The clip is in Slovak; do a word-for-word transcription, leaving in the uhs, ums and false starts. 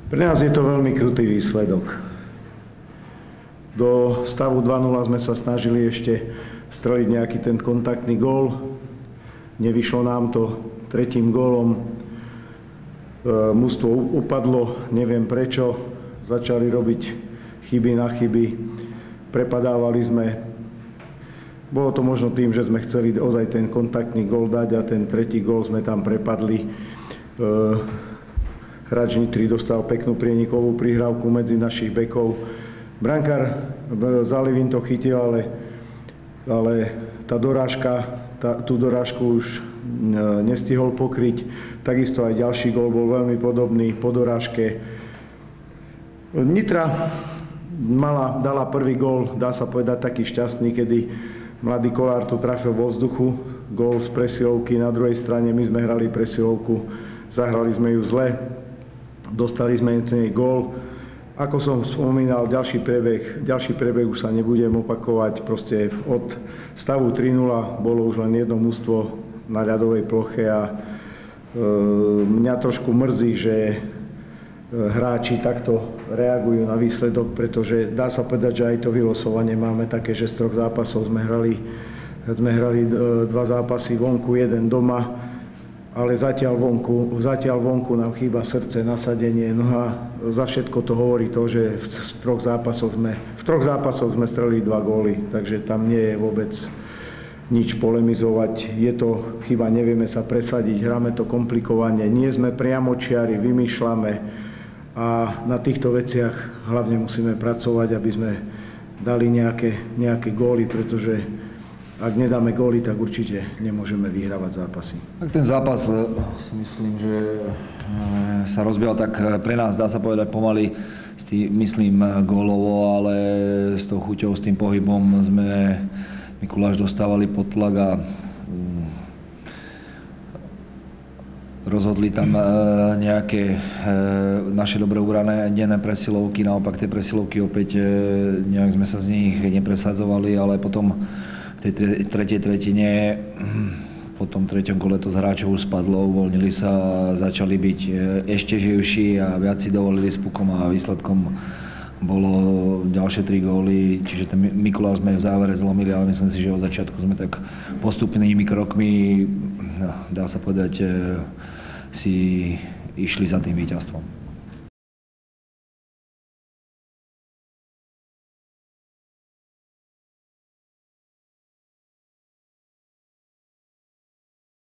Pre nás je to veľmi krutý výsledok. Do stavu dva nula sme sa snažili ešte streliť nejaký ten kontaktný gól. Nevyšlo nám to tretím gólom. Mužstvo upadlo, neviem prečo. Začali robiť chyby na chyby. Prepadávali sme. Bolo to možno tým, že sme chceli ozaj ten kontaktný gól dať a ten tretí gól sme tam prepadli. Hráč Nitry dostal peknú prienikovú prihrávku medzi našich bekov. Brankár Zalivin to chytil, ale, ale tá dorážka, tá, tú dorážku už nestihol pokryť. Takisto aj ďalší gól bol veľmi podobný po dorážke. Nitra mala, dala prvý gól, dá sa povedať, taký šťastný, kedy mladý Kolár to trafil vo vzduchu. Gól z presilovky, na druhej strane my sme hrali presilovku, zahrali sme ju zle. Dostali sme jej gól. Ako som spomínal, ďalší priebeh, ďalší priebeh už sa nebudem opakovať. Proste od stavu tri nula bolo už len jedno mužstvo na ľadovej ploche a e, mňa trošku mrzí, že hráči takto reagujú na výsledok, pretože dá sa povedať, že aj to vylosovanie máme také, že z troch zápasov sme hrali, sme hrali dva zápasy vonku, jeden doma. Ale zatiaľ vonku, zatiaľ vonku nám chýba srdce, nasadenie. No a za všetko to hovorí to, že v troch zápasoch sme, v troch zápasoch sme strelili dva góly, takže tam nie je vôbec nič polemizovať. Je to chyba, nevieme sa presadiť, hráme to komplikovane, nie sme priamočiari, vymýšľame a na týchto veciach hlavne musíme pracovať, aby sme dali nejaké, nejaké góly, pretože ak nedáme góly, tak určite nemôžeme vyhrávať zápasy. Tak ten zápas si myslím, že sa rozbiehal tak pre nás, dá sa povedať pomaly, s tým, myslím gólovo, ale s tou chuťou, s tým pohybom sme Mikuláš dostávali pod tlak a rozhodli tam nejaké naše dobre uradené presilovky, naopak tie presilovky opäť nejak sme sa z nich nepresadzovali, ale potom v tej tretej tretine, po tom treťom gole to z hráčov už spadlo, uvoľnili sa a začali byť ešte živší a viac si dovolili s pukom a výsledkom bolo ďalšie tri góly, čiže ten Mikuláš sme v závere zlomili, ale myslím si, že od začiatku sme tak postupnými krokmi, dá sa povedať, si išli za tým víťazstvom.